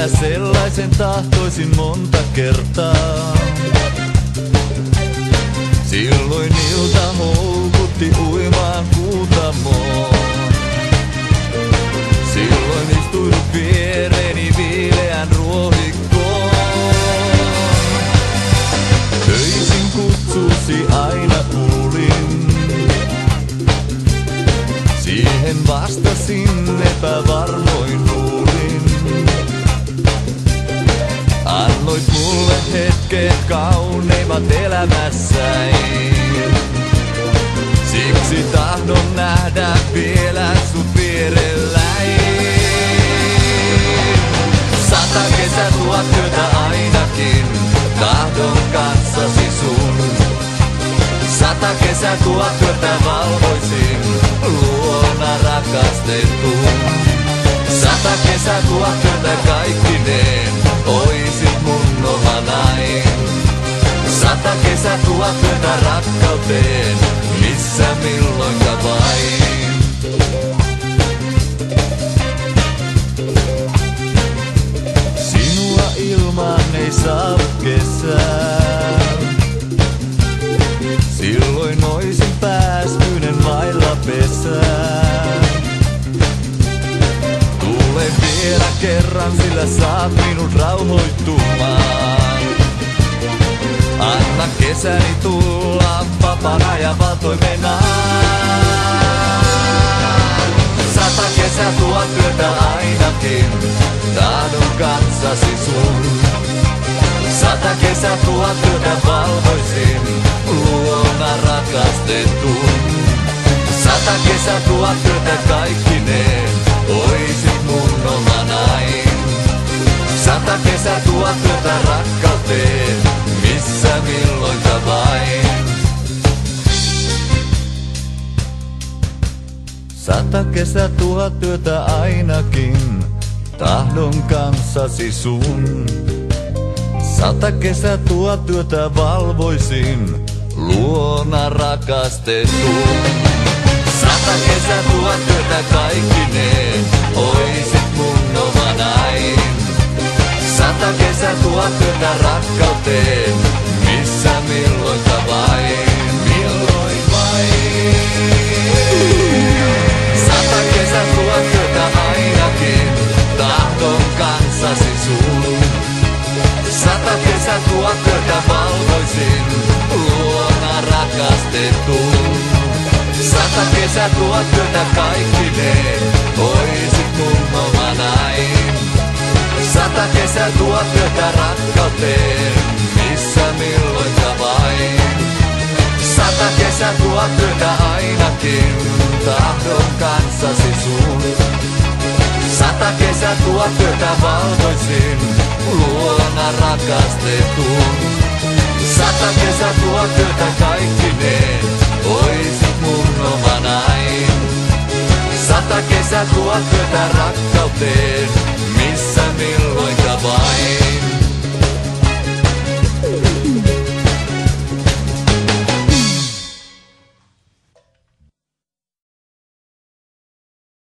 vielä sellaisen tahtoisin monta kertaa. Silloin ilta houkutti uimaan Kuutamoon. Silloin istuin viereeni viileän ruohikkoon. Öisin kutsusi aina kuulin. Siihen vastasin epävarmoin luulin. Annoit mulle hetket kauneimmat elämässäin. Siksi tahdon nähdä vielä sut vierelläin. 100 kesää, 1000 yötä ainakin, tahdon kanssasi sun. 100 kesää, 1000 yötä valvoisin, luona rakastetun. 100 kesää, 1000 yötä kaikkineen, oisit mun omanain. 100 kesää, 1000 yötä rakkauteen, missä milloinka vain. Sinua ilman ei saa kesää. Silloin oisin päästynen vailla pesää. Tule vielä kerran, sillä saat minut rauhoittumaan. Anna kesäni tulla vapaana ja valtoimenaan. 100 kesää, 1000 yötä ainakin, tahdon kanssasi sun. 100 kesää, 1000 yötä valvoisin, luona rakastetun. 100 kesää, 1000 yötä kaikkineen, oisit mun omanain. 100 kesää, 1000 yötä rakkauteen, missä milloinka vain. 100 kesää, 1000 yötä ainakin, tahdon kanssasi sun. 100 kesää, 1000 yötä valvoisin, luona rakastetun. 100 kesää, 1000 yötä kaikkineen, oisit mun omanain. 100 kesää, 1000 yötä rakkauteen, missä milloinka vain, milloin vain. 100 kesää, 1000 yötä ainakin, tahdon kanssasi sun. 100 kesää, 1000 yötä valvoisin, luona rakastetun. 100 kesää, 1000 yötä kaikkineen, oisit mun omanain. 100 kesää, 1000 yötä rakkauteen, missä milloinka vain. 100 kesää, 1000 yötä ainakin, tahdon kanssasi sun. 100 kesää, 1000 yötä valvoisin, luona rakastetun. 100 kesää, 1000 yötä kaikkineen, oisit mun omanain. 100 kesää, 1000 yötä rakkauteen,